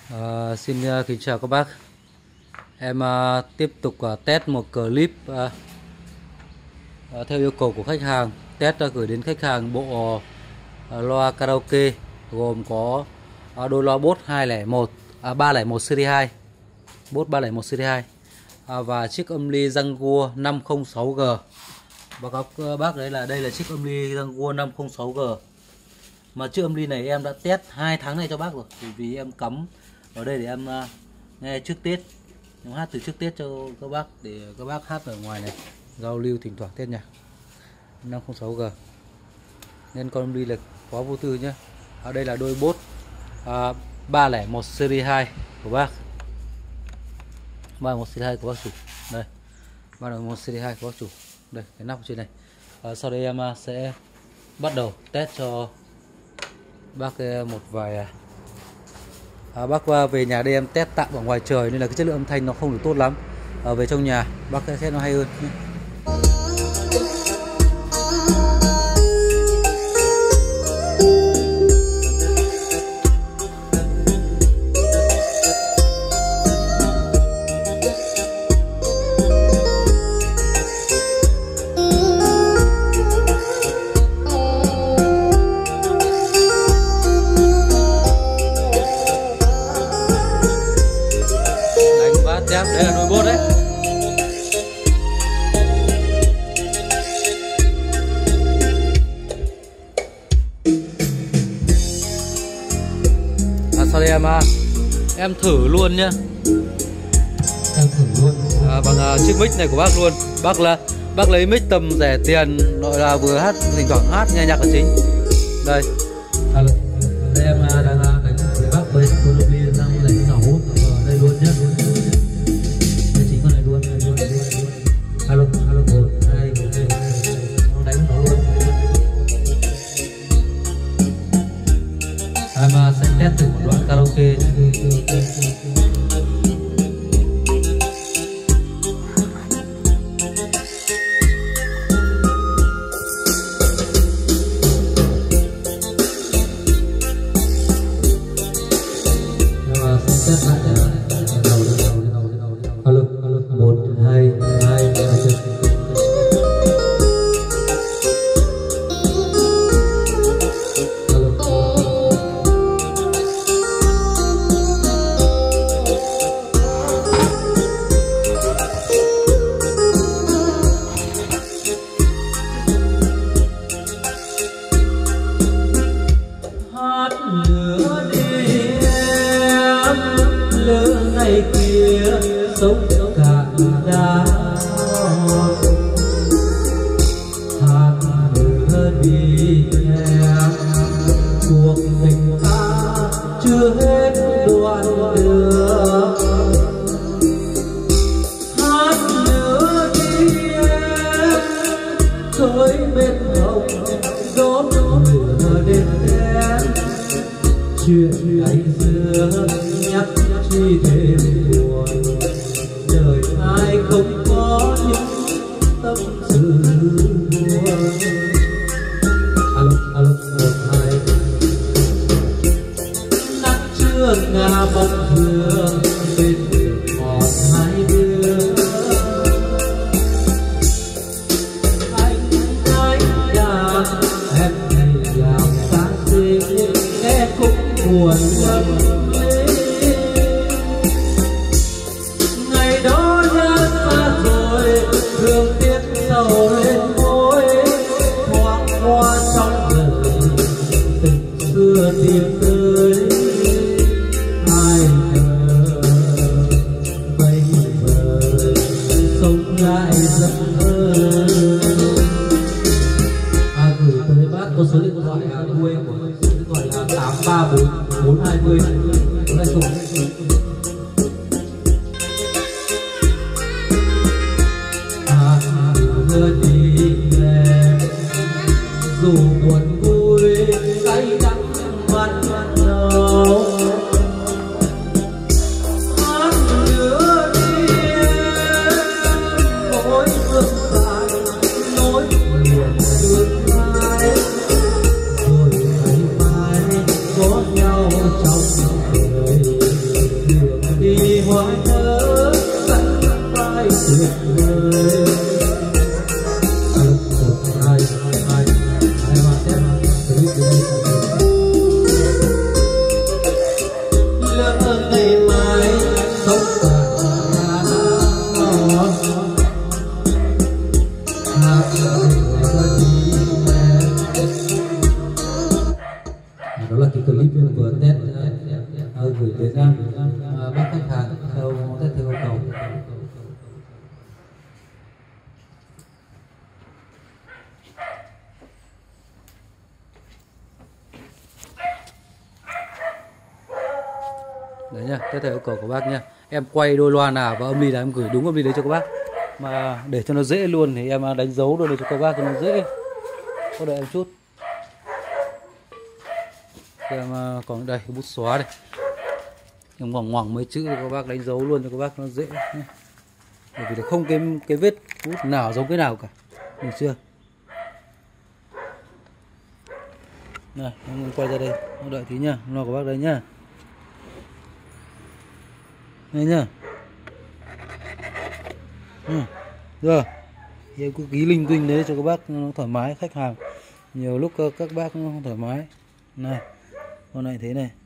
Xin kính chào các bác. Em tiếp tục test một clip theo yêu cầu của khách hàng. Test gửi đến khách hàng bộ loa karaoke gồm có đôi loa Bose 301 series 2, Bose 301 series 2 và chiếc âm ly Jaguar 506G. Báo cáo các bác đấy là đây là chiếc âm ly Jaguar 506G. Mà chiếc âm ly này em đã test 2 tháng này cho bác rồi, vì em cắm ở đây để em nghe trước Tết, em hát từ trước Tết cho các bác để các bác hát ở ngoài này giao lưu thỉnh thoảng Tết nhạc. 506G nên con âm ly là quá vô tư nhé. Ở đây là đôi Bose 301 series 2 của bác, 301 series 2 của bác chủ. Đây 301 series 2 của bác chủ. Đây cái nắp trên này. Sau đây em sẽ bắt đầu test cho bác một vài bác về nhà đây em test tạm ở ngoài trời nên là cái chất lượng âm thanh nó không được tốt lắm. Về trong nhà bác sẽ nó hay hơn nhé. Đây là đôi Bose đấy. Sau đây em thử luôn nhá. Em thử luôn. Bằng chiếc mic này của bác luôn. Bác lấy mic tầm rẻ tiền, gọi là vừa hát thỉnh thoảng hát nghe nhạc là chính. Đây. Đây em đang đánh với bác với Colombia 506 ở đây luôn nhá. Alo 1 2 con đánh nó luôn. Em sẽ test thử một đoạn karaoke. Test lại đầu. Alo 1 2 ngày kia sống cạn đá hàng đưa đi em cuộc tình ta chưa hết đoạn đường hát nữa đi em khơi bên hồng đốt lửa đêm đen chuyện ngày xưa nhắc chi thêm buồn đời ai không có những tâm sự buồn. Alo 1 2 nắng trưa ngả bóng hương bên đường ngọt hai đứa anh đàn em làm xa xinh nghe khúc buồn ngâm thương tiếc sầu lên môi thoáng qua trong đời tình xưa tìm tới ai ngờ bây giờ sống lại giấc mơ. Gửi tới bác có số điện thoại quê của số điện thoại là 834 420 420. Đi em dù buồn vui say đắng mặn nồng hát nữa đi em mỗi bước dài nối liền tương lai rồi ngày mai có nhau trong đời. Đấy nhá, test theo yêu cầu của bác nhá. Em quay đôi loa nào và âm ly là em gửi đúng âm ly đấy cho các bác. Mà để cho nó dễ luôn thì em đánh dấu luôn để cho các bác cho nó dễ. Có đợi em chút. Em còn đây bút xóa đây. Em ngoằng mấy chữ cho các bác đánh dấu luôn cho các bác nó dễ nhé. Bởi vì là không cái vết bút nào giống cái nào cả. Được chưa? Này, em quay ra đây, đợi tí nhá, lo của bác đây nhá. Đây nhá. Rồi. Em cứ ký linh tinh đấy cho các bác nó thoải mái, khách hàng nhiều lúc các bác nó không thoải mái. Này, con này thế này.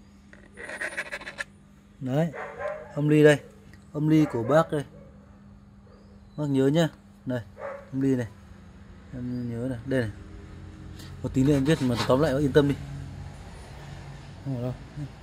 Đấy, âm ly đây, âm ly của bác đây. Bác nhớ nhá, đây, âm ly này, em nhớ này, đây này. Một tí nữa em viết mà tóm lại yên tâm đi. Không có đâu.